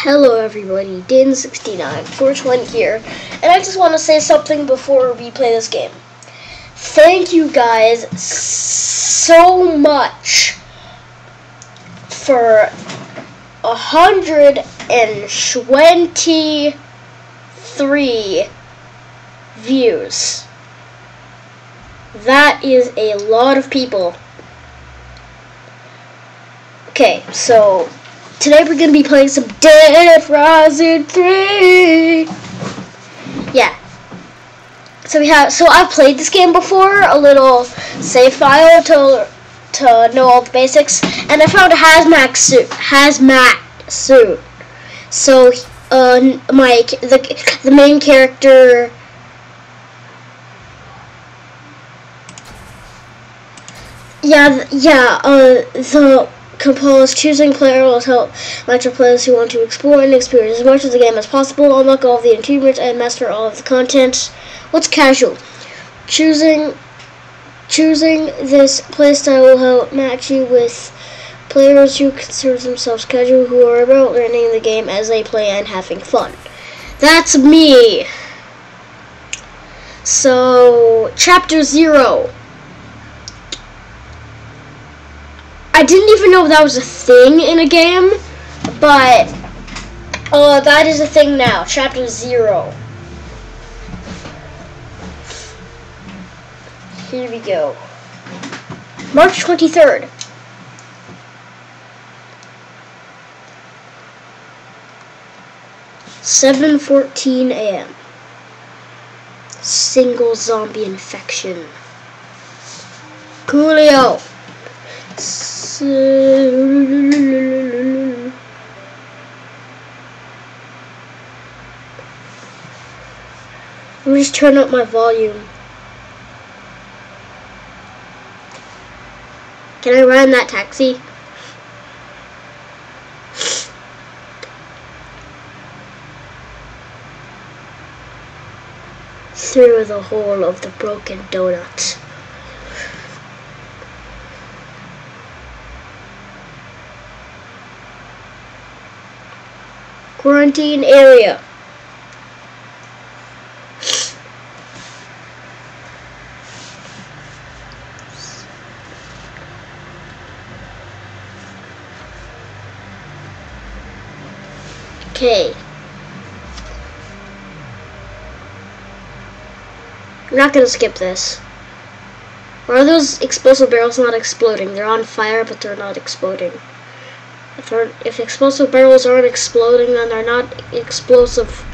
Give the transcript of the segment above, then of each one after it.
Hello everybody, Din69, 420 here, and I just want to say something before we play this game. Thank you guys so much for 123 views. That is a lot of people. Okay, so today we're going to be playing some Dead Rising 3. Yeah. So I've played this game before, a little save file to know all the basics, and I found a hazmat suit. So the main character, the compose choosing player will help match players who want to explore and experience as much of the game as possible, unlock all of the achievements, and master all of the content. What's casual? Choosing this playstyle will help match you with players who consider themselves casual, who are about learning the game as they play and having fun. That's me. So, Chapter 0. I didn't even know that was a thing in a game, but that is a thing now. Chapter 0. Here we go. March 23rd. (7:14 a.m.) Single zombie infection. Coolio. Let me just turn up my volume. Can I ride in that taxi? Through the hole of the broken donut. Quarantine area. Okay. I'm not gonna skip this. Why are those explosive barrels not exploding? They're on fire, but they're not exploding. If explosive barrels aren't exploding, then they're not explosive.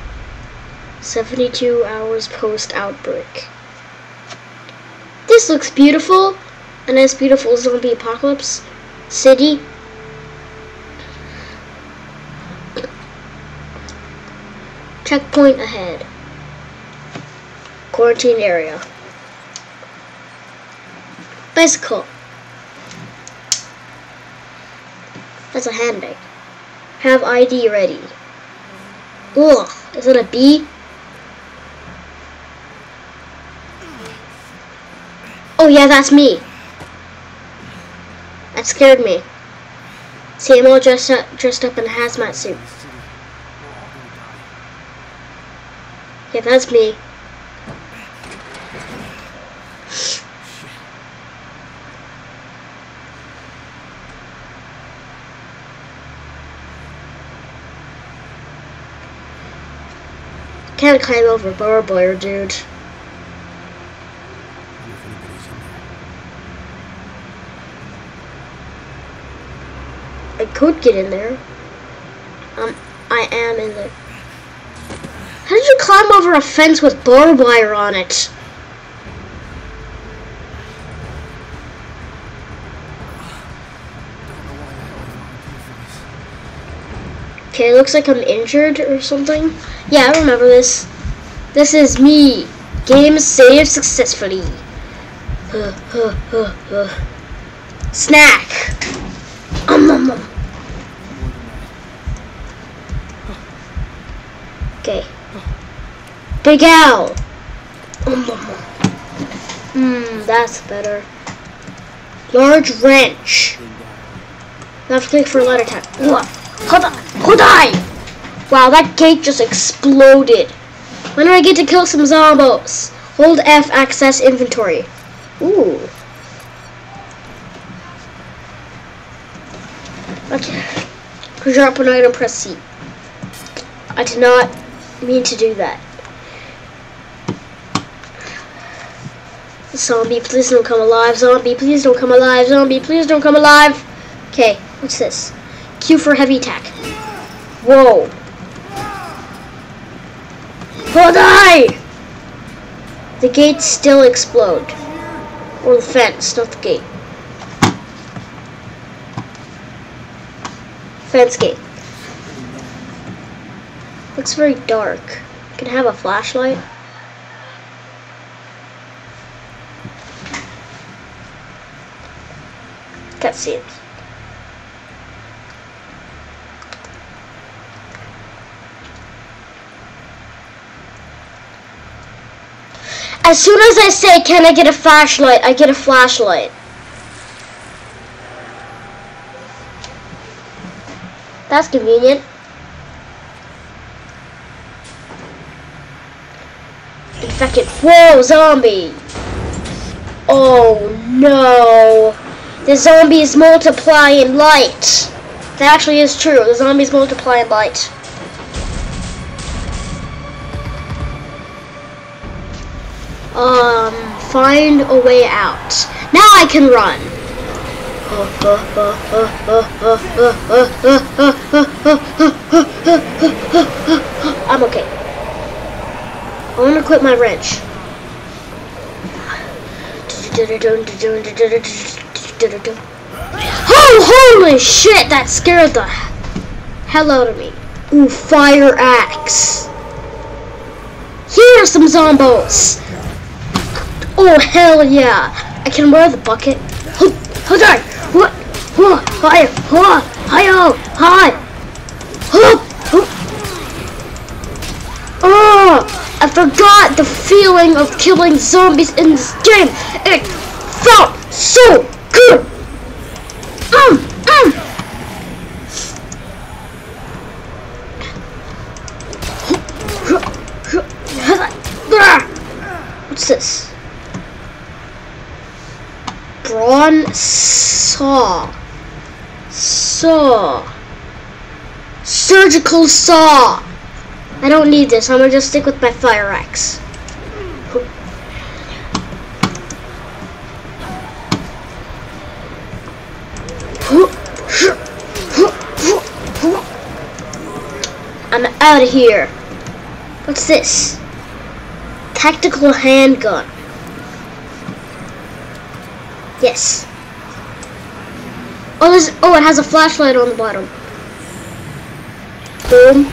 72 hours post-outbreak. This looks beautiful. A nice, beautiful zombie apocalypse city. Checkpoint ahead. Quarantine area. Bicycle. That's a handbag. Have ID ready. Ugh, is it a bee? Oh yeah, that's me. That scared me. See, I'm all dressed up in a hazmat suit. Yeah, that's me. Can't climb over barbed wire, dude. I could get in there. I am in there. How did you climb over a fence with barbed wire on it? Okay, looks like I'm injured or something. Yeah, I remember this. This is me. Game saved successfully. Snack. Okay. Big Al. That's better. Large wrench. Now click for letter type. Hold on. Wow, that gate just exploded. When do I get to kill some zombos? Hold F, access inventory. Ooh. Okay. Drop an item, press C. I did not mean to do that. Zombie, please don't come alive. Zombie, please don't come alive. Zombie, please don't come alive. Okay, what's this? Q for heavy attack. Whoa. Oh, die! The gates still explode. Or the fence, not the gate. Fence gate. Looks very dark. Can I have a flashlight? Cutscenes. As soon as I say, can I get a flashlight, I get a flashlight. That's convenient. Infected. Whoa, zombie. Oh no. The zombies multiply in light. That actually is true. The zombies multiply in light. Find a way out. Now I can run. I'm okay. I want to quit my wrench. Oh, holy shit! That scared the hell out of me. Ooh, fire axe. Here are some zombos. Oh, hell yeah. I can wear the bucket. Hold on. What? Hi. Hi. Oh, I forgot the feeling of killing zombies in this game. It felt so good. What's this? Brawn saw. Surgical saw. I don't need this. I'm gonna just stick with my fire axe. I'm out of here. What's this? Tactical handgun. Yes. Oh, it has a flashlight on the bottom. Boom.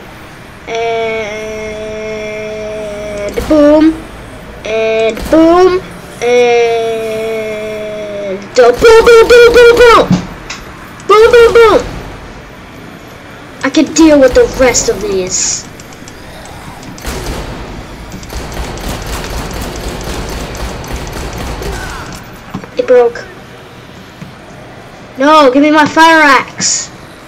And boom. And boom. And boom, boom, boom, boom, boom. Boom, boom, boom. I can deal with the rest of these. It broke. No, give me my fire axe.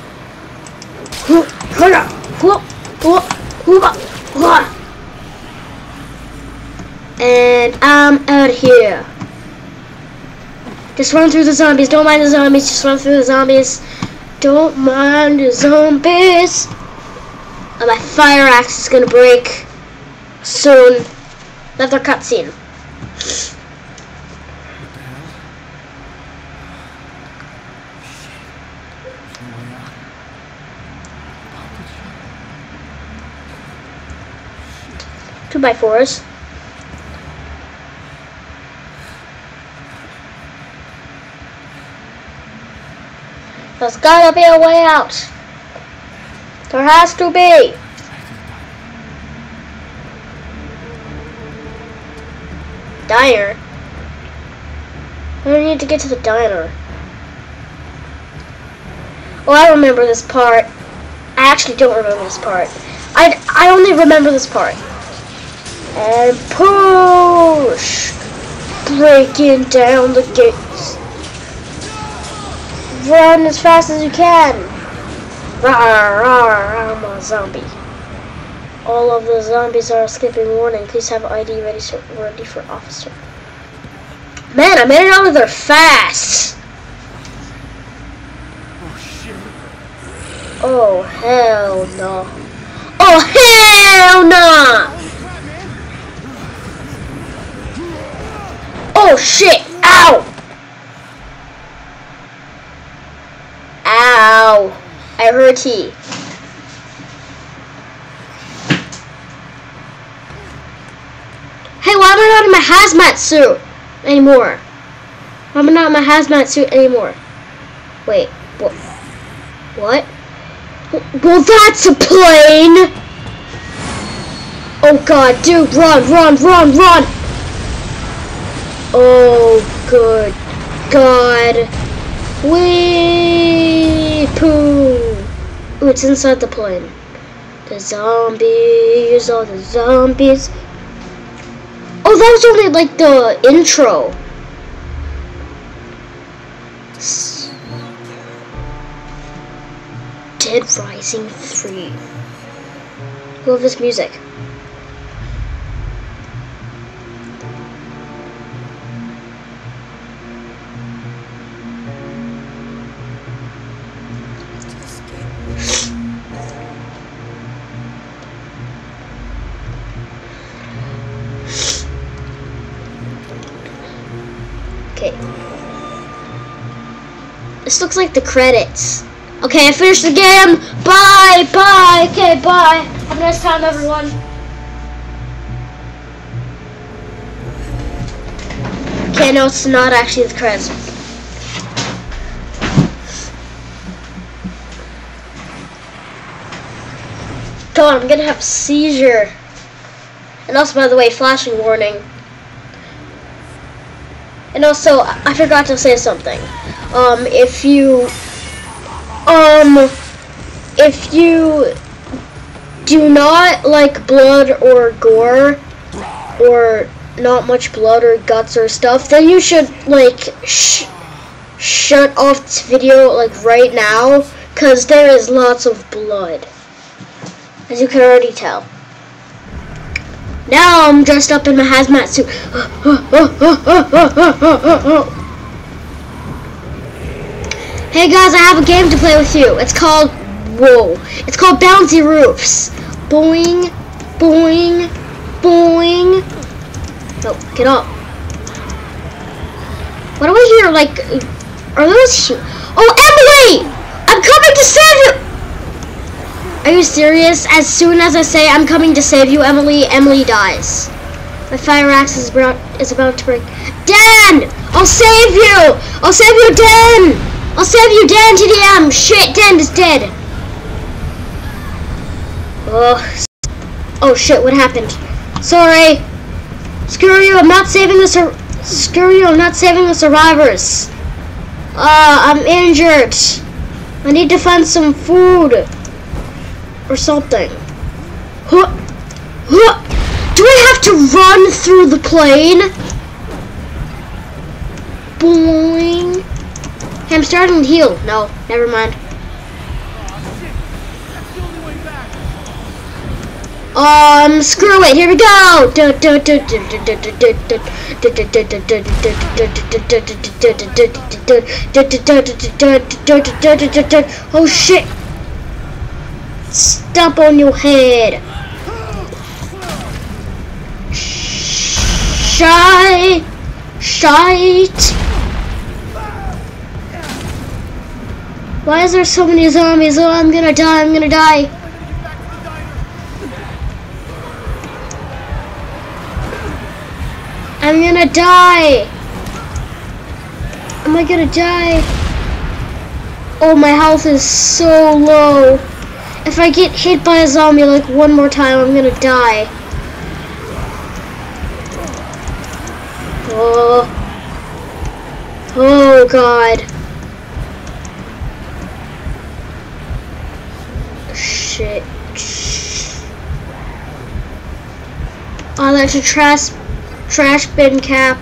And I'm out of here. Just run through the zombies. Don't mind the zombies. Just run through the zombies. Don't mind the zombies. And my fire axe is gonna break soon. Another cutscene. Two by fours. There's gotta be a way out. There has to be. Diner. I don't need to get to the diner. Oh, I remember this part. I actually don't remember this part. I only remember this part. And push! Breaking down the gates. Run as fast as you can. Rawr, rawr, I'm a zombie. All of the zombies are skipping warning. Please have ID ready for officer. Man, I made it out of there fast. Oh shit. Oh hell no. Oh hell no. Oh shit. Ow. Ow. I hurt he. Hey, why am I not in my hazmat suit anymore? Why am I not in my hazmat suit anymore? Wait, what? What? Well, that's a plane! Oh god, dude, run, run, run, run! Oh, good god. Wee poo! Ooh, it's inside the plane. The zombies, all the zombies. Oh, that was only like the intro. Dead Rising 3. Love this music. Okay. This looks like the credits. Okay, I finished the game. Bye, bye. Okay, bye. Have a nice time, everyone. Okay, no, it's not actually the credits. Come on, I'm gonna have a seizure. And also, by the way, flashing warning. And also, I forgot to say something. If you do not like blood or gore, or not much blood or guts or stuff, then you should like shut off this video like right now, cause there is lots of blood, as you can already tell. Now I'm dressed up in my hazmat suit. Hey guys, I have a game to play with you. It's called, whoa, it's called Bouncy Roofs. Boing, boing, boing. No, get up. What do I hear? Like, are those? Oh, Emily! I'm coming to save you! Are you serious? As soon as I say I'm coming to save you, Emily dies. My fire axe is about to break. Dan! I'll save you! I'll save you, Dan! I'll save you, Dan TDM! Shit, Dan is dead! Oh shit, what happened? Sorry! Screw you, I'm not saving the survivors! I'm injured! I need to find some food! Or something. Huh? Huh? Do I have to run through the plane? Boing. Hey, I'm starting to heal. No, never mind. Screw it. Here we go. Oh shit. Stop on your head. Shite. Why is there so many zombies? Oh, I'm gonna die. I'm gonna die. I'm gonna die. Am I gonna die? Oh, my health is so low. If I get hit by a zombie like one more time, I'm gonna die. Oh god. Shit. Oh, that's a trash bin cap.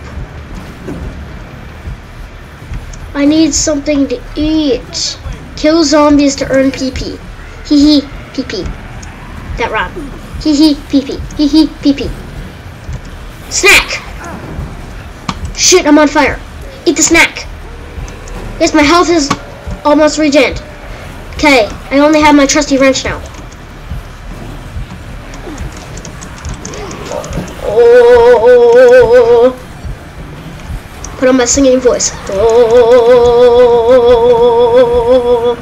I need something to eat. Kill zombies to earn PP. Hee hee. Pee pee. That rhyme. Hee hee pee pee. Hee hee pee pee. Snack! Shit, I'm on fire. Eat the snack. Yes, my health is almost regened. Okay, I only have my trusty wrench now. Oh. Put on my singing voice. Oh.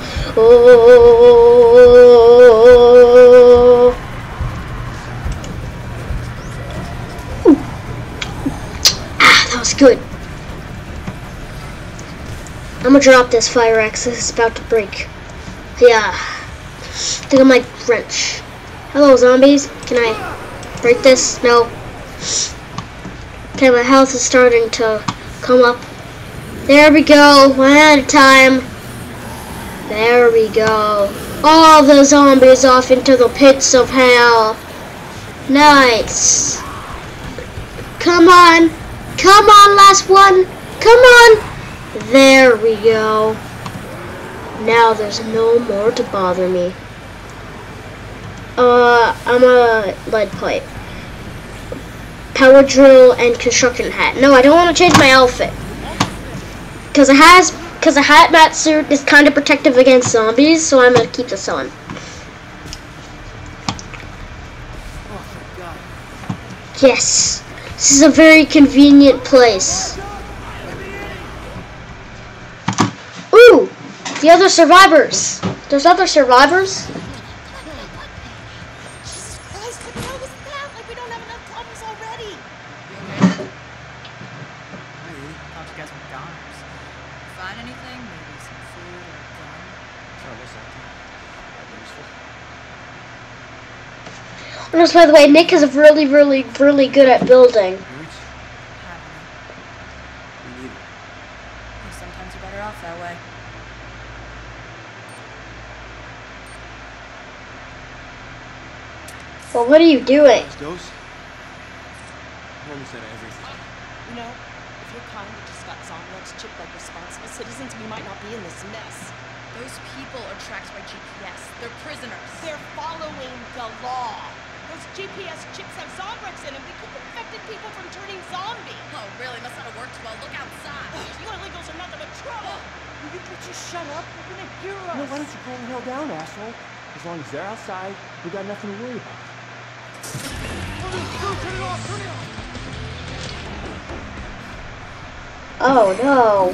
Oh. Ah, that was good. I'm gonna drop this fire axe. It's about to break. Yeah. I think I might wrench. Hello, zombies. Can I break this? No. Okay, my health is starting to come up. There we go. One at a time. There we go. All the zombies off into the pits of hell. Nice. Come on. Come on, last one. Come on. There we go. Now there's no more to bother me. I'm a lead pipe. Power drill and construction hat. No, I don't want to change my outfit. Because a hazmat suit is kind of protective against zombies, so I'm going to keep this on. Yes. This is a very convenient place. Ooh! The other survivors. There's other survivors? Jesus Christ, what the hell was that? Like we don't have enough problems already. Hey, thought you guys were goners. Find anything? Maybe some food or a gun? Sure, looks like that. Useful. Notice, by the way, Nick is really good at building. Sometimes you're better off that way. Well, what are you doing? Dose? I understand everything. You know, if you're kind and just got Zomblex chipped like responsible citizens, we might not be in this mess. Those people are tracked by GPS. They're prisoners. They're following the law. Those GPS chips have Zombrex in them. They keep infected people from turning zombie. Oh, really? Must not have worked well. Look outside. You illegals are nothing but trouble. Will you just shut up? They're gonna hear us. No, why don't you calm the hell down, asshole? As long as they're outside, we got nothing to worry about. Oh no.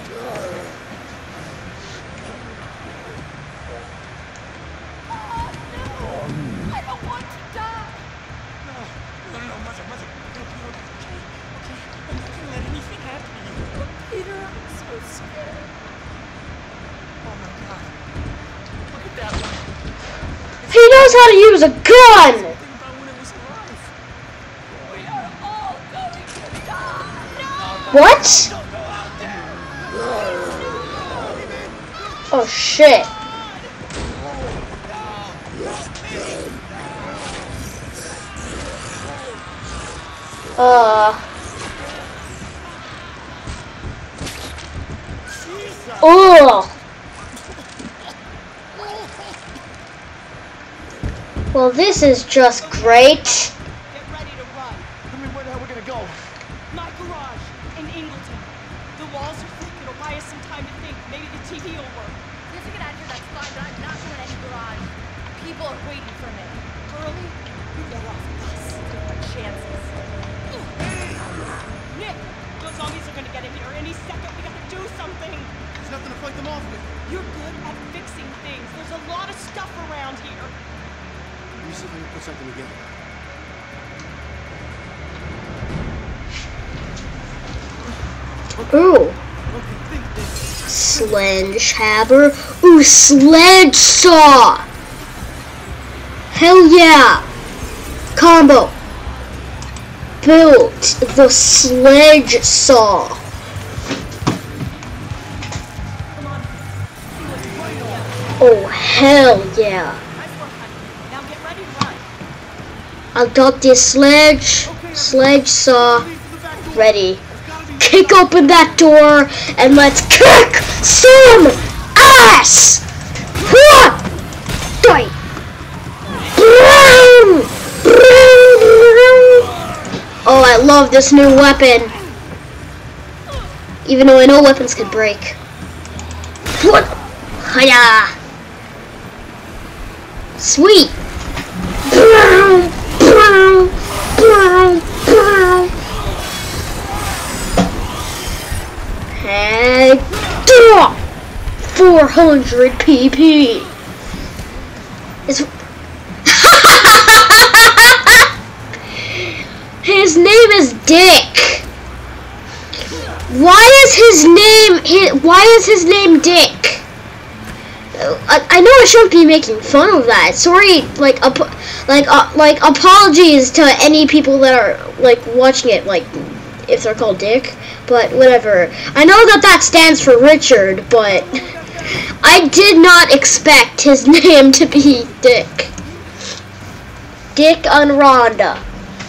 I don't want to die. No, Mother. It'll be okay, okay? I'm not gonna let anything happen to you. Peter, I'm so scared. Oh my God. Look at that one. He knows how to use a gun! Think about when it was alive. We are all going to die. No! What? Don't go out there! Oh shit. Oh. Well, this is just great. Get ready to run. I mean, where the hell are we gonna go? My garage in Ingleton. The walls are thick. It'll buy us some time to think. Maybe the TV will work. If you get out of here, that's fine, but I'm not going to any garage. People are waiting for me. Early, you get off with us. Take my chances. Nick, those zombies are gonna get in here any second. We gotta do something. There's nothing to fight them off with. You're good at fixing things. There's a lot of stuff around here. Let me see if I can put something together. Ooh. Okay, think this. Sledgehammer. Ooh, sledge saw. Hell yeah. Combo. Built the sledge saw. Oh, hell yeah. Nice work, honey. Now get ready to run. I got this sledge saw ready. Kick open that door and let's kick some ass! What? Die! I love this new weapon. Even though I know weapons could break. What? Hiya! Sweet! And 400 PP. His name is Dick. Why is his name Dick? I know I shouldn't be making fun of that. Sorry, like apologies to any people that are like watching it, like if they're called Dick, but whatever. I know that stands for Richard, but I did not expect his name to be Dick. Dick and Rhonda.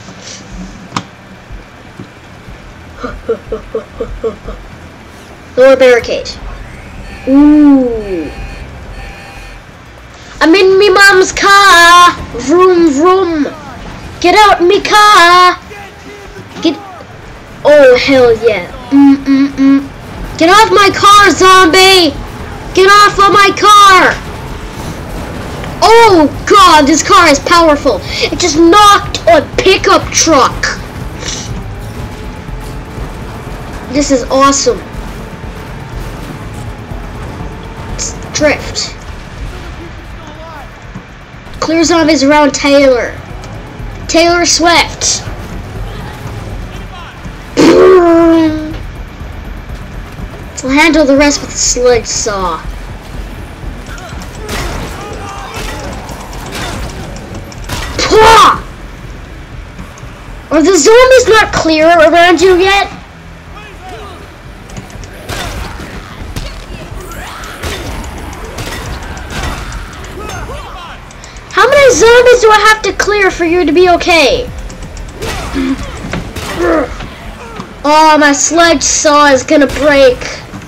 Lower barricade. Ooh. I'm in me mom's car. Vroom vroom. Get out me car. Get. Oh hell yeah. Get off my car, zombie. Get off of my car. Oh god, this car is powerful. It just knocked a pickup truck. This is awesome. Drift. Clear zombies around Taylor. Taylor Swift. We'll handle the rest with a sledge saw. Pwah! Are the zombies not clear around you yet? How many zombies do I have to clear for you to be okay? Oh, my sledge saw is gonna break.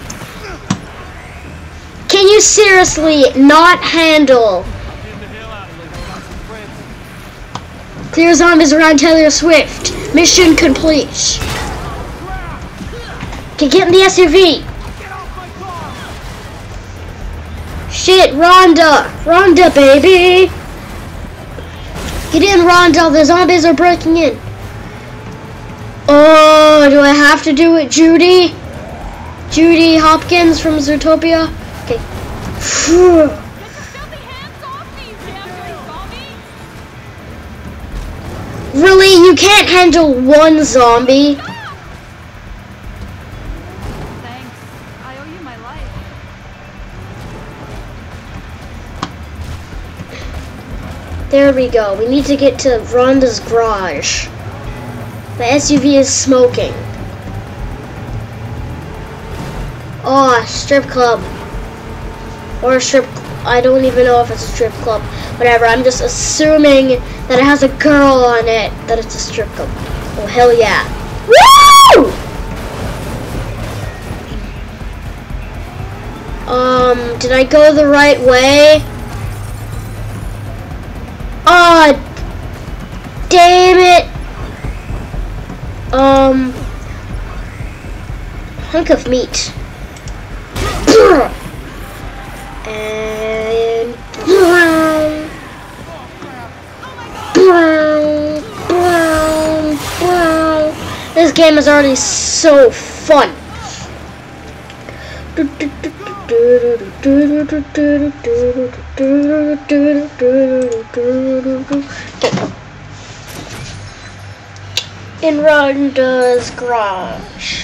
Can you seriously not handle? Clear zombies around Taylor Swift. Mission complete. Okay, get in the SUV. Shit, Rhonda. Rhonda, baby. Get in, Rhonda. The zombies are breaking in. Oh, do I have to do it, Judy? Judy Hopkins from Zootopia? Okay. Really? You can't handle one zombie? Thanks. I owe you my life. There we go. We need to get to Rhonda's garage. The SUV is smoking. Oh, strip club. Or a strip... I don't even know if it's a strip club. Whatever, I'm just assuming that it has a girl on it, that it's a strip club. Oh, hell yeah. Woo! Did I go the right way? Oh, damn it. Hunk of meat. And this game is already so fun. In Rhonda's garage.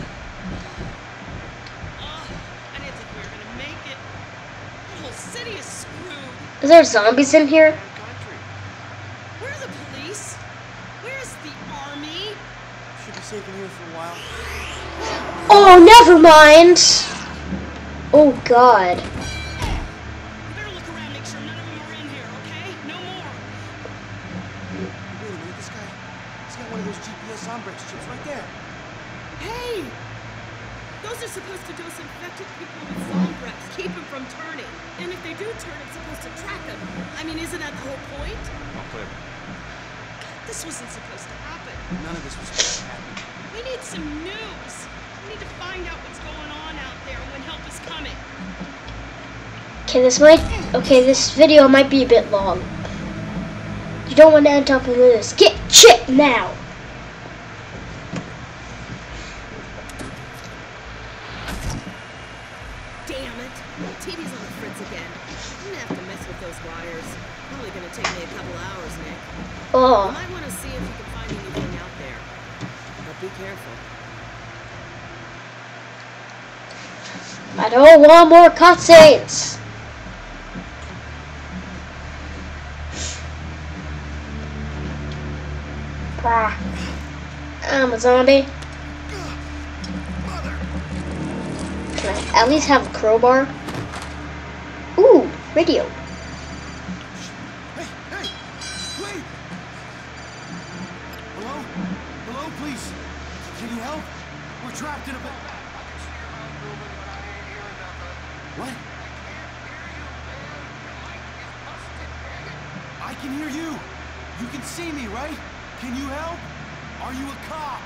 I didn't think we were gonna make it. The whole city is screwed. Is there zombies in here? Where are the police? Where's the army? Should be safe in here for a while. Oh, never mind. Oh God. You better look around, make sure none of them are in here, okay? No more. Wait a minute, this guy, he's got one of those GPS Zombrex chips right there. Hey! Those are supposed to dose infected people with Zombrex, keep them from turning. And if they do turn, it's supposed to track them. I mean, isn't that the whole point? All clear. This wasn't supposed to happen. None of this was supposed to happen. We need some news. We need to find out what's going on out there and when help is coming. Okay, this video might be a bit long. You don't want to end up with this. Get shit now! Damn it. TV's on the fritz again. I'm gonna have to mess with those wires. Probably gonna take me a couple hours, Nick. You Oh, might want to see if you can find anything out there. But be careful. I don't want more cutscenes! Ah, I'm a zombie. Can I at least have a crowbar? Ooh, radio. Hey, hey! Wait! Hello? Hello, please? Can you help? We're trapped in a bed. What? I can hear you. You can see me, right? Can you help? Are you a cop?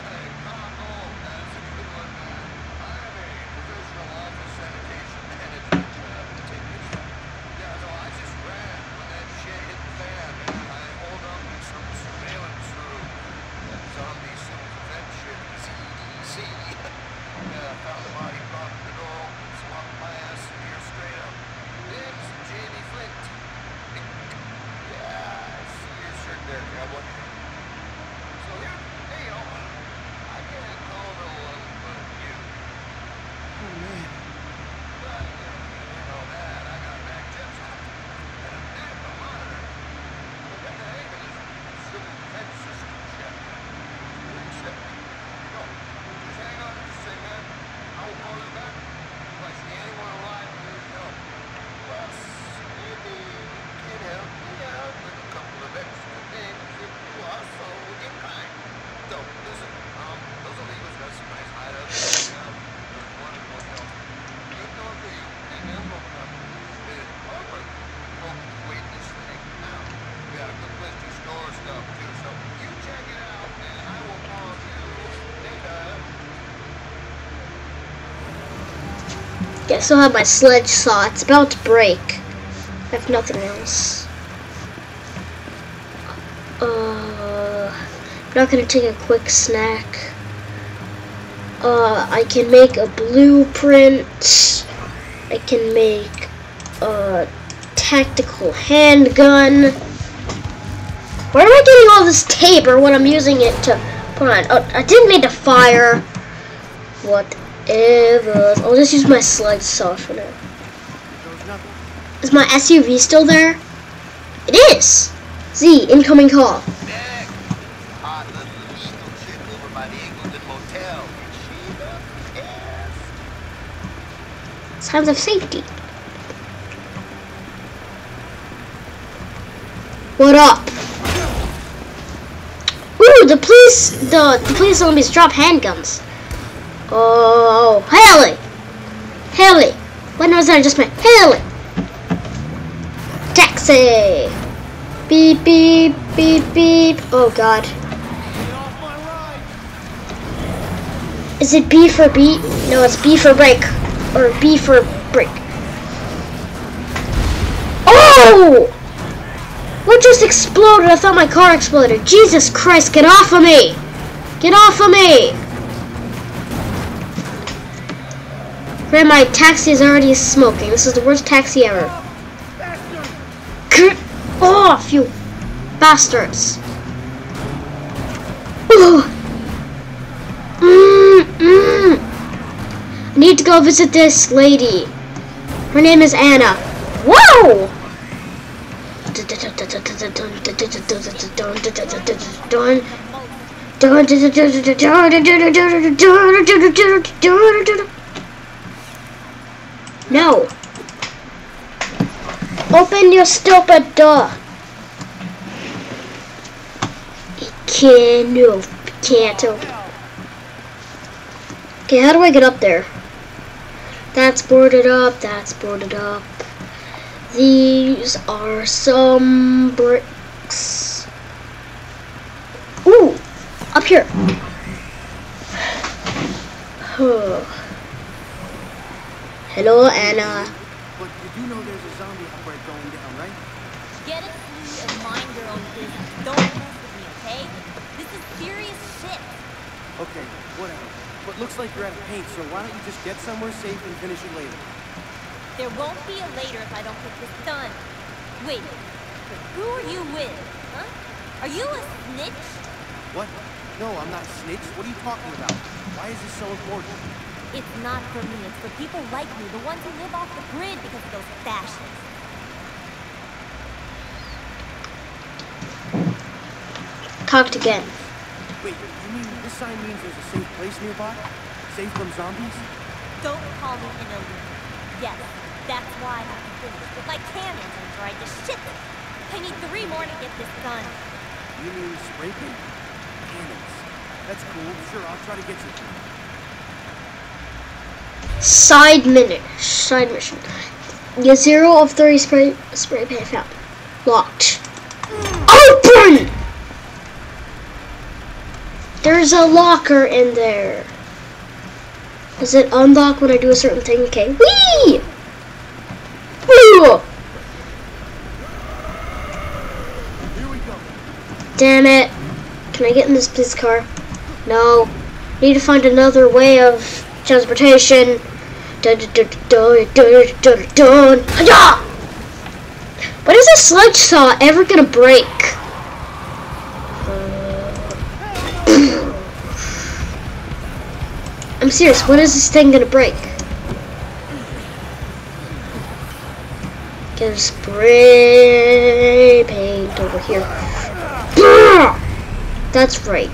I still have my sledge saw. It's about to break. I have nothing else. I'm not gonna take a quick snack. I can make a blueprint. I can make a tactical handgun. Where am I getting all this tape, or what I'm using it to put on? Oh, I didn't make a fire. Whatever. I'll just use my sledge saw for now. Is my SUV still there? It is! Z, incoming call. Nick! Hot little eagle chick over by the Ingleton Motel. She the best. Signs of safety. What up? Ooh, the police zombies drop handguns. Oh, Haley! Haley! When was that just my Haley? Taxi! Beep, beep, beep, beep. Oh, God. Is it B for beat? No, it's B for break. Or B for break. Oh! What just exploded? I thought my car exploded. Jesus Christ, get off of me! Get off of me! Man, my taxi is already smoking. This is the worst taxi ever. Get off, you bastards! I need to go visit this lady. Her name is Anna. Whoa! No. Open your stupid door. Can't open. Okay, how do I get up there? That's boarded up, that's boarded up. These are some bricks. here. Hello, Anna. But you do know there's a zombie outbreak going down, right? Get it free and mind your own business. Don't mess with me, okay? This is serious shit. Okay, whatever. But looks like you're out of paint, so why don't you just get somewhere safe and finish it later? There won't be a later if I don't get this done. Wait, but who are you with, huh? Are you a snitch? What? No, I'm not a snitch. What are you talking about? Why is this so important? It's not for me, it's for people like me, the ones who live off the grid because of those fascists. Talked again. Wait, you mean this sign means there's a safe place nearby? Safe from zombies? Don't call me an elite. Yes, that's why I have to finish with my cannons and try to shit them. I need 3 more to get this done. You mean spray paint? Cannons. That's cool. Sure, I'll try to get you two. Side mission. Get 0 of 3 spray paint found. Locked. Open! There's a locker in there. Does it unlock when I do a certain thing? Okay. Whee! Ooh! Here we go. Damn it. Can I get in this police car? No. Need to find another way of transportation. Dun dun dun dun dun dun dun. Hi-ya! When is this sledge saw ever gonna break? I'm serious, when is this thing gonna break? Get a spray paint over here. That's right.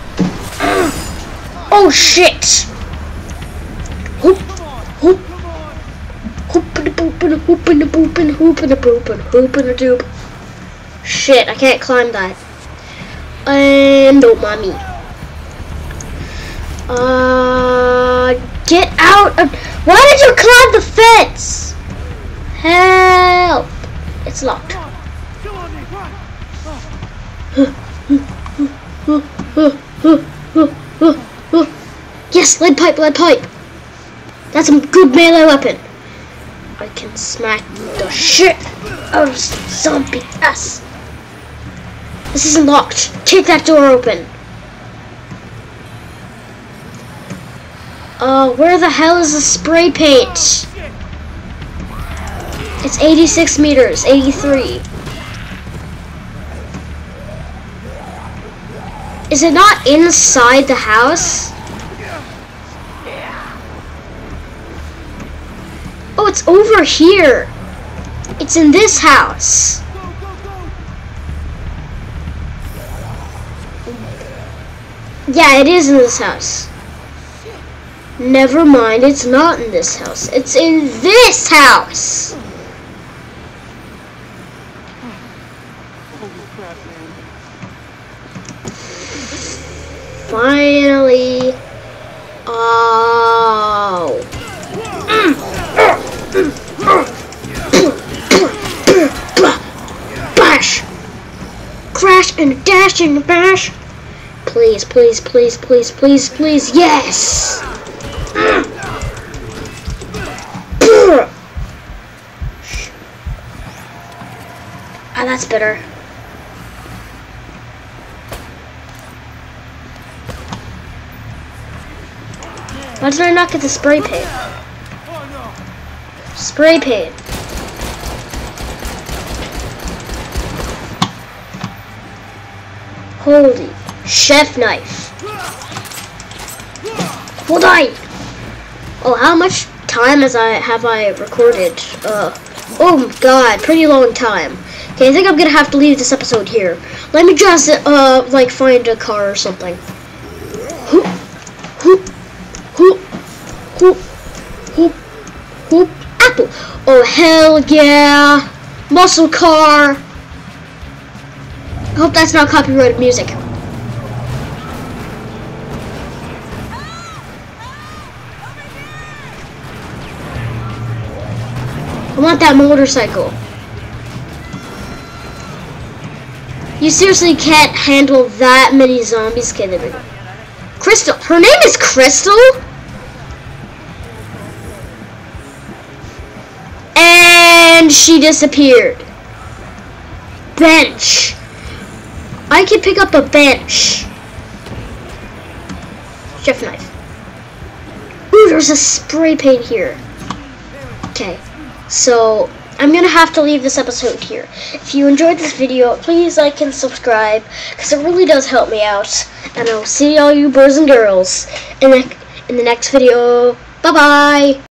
Oh shit! Hoop, hoop, hoopin' boopin', hoopin' boopin', hoopin' boopin', hoopin' doop. Shit, I can't climb that. And don't mind me. Get out of. Why did you climb the fence? Help! It's locked. Yes, lead pipe. That's a good melee weapon. I can smack the shit out of zombie ass. This isn't locked. Kick that door open. Where the hell is the spray paint? It's 86 meters, 83. Is it not inside the house? Oh, it's over here. It's in this house. Yeah, it is in this house. Never mind, it's not in this house. It's in this house. Holy crap, man. Finally. Oh. Bash. Crash and dash and bash. Please, please, please, please, please, please. Yes. Ah, that's better. Why did I not get the spray paint? Spray paint. Holy chef knife. Will die. Oh, how much time have I recorded? Oh god, pretty long time. Okay, I think I'm gonna have to leave this episode here. Let me just like find a car or something. Hoop, hoop, hoop, hoop, hoop, hoop. Apple. Oh hell yeah! Muscle car. I hope that's not copyrighted music. I want that motorcycle. You seriously can't handle that many zombies, kidding me. Crystal. Her name is Crystal? And she disappeared. Bench. I can pick up a bench. Chef knife. Ooh, there's a spray paint here. Okay, so I'm gonna have to leave this episode here. If you enjoyed this video, please like and subscribe, because it really does help me out. And I'll see all you boys and girls in the next video. Bye bye.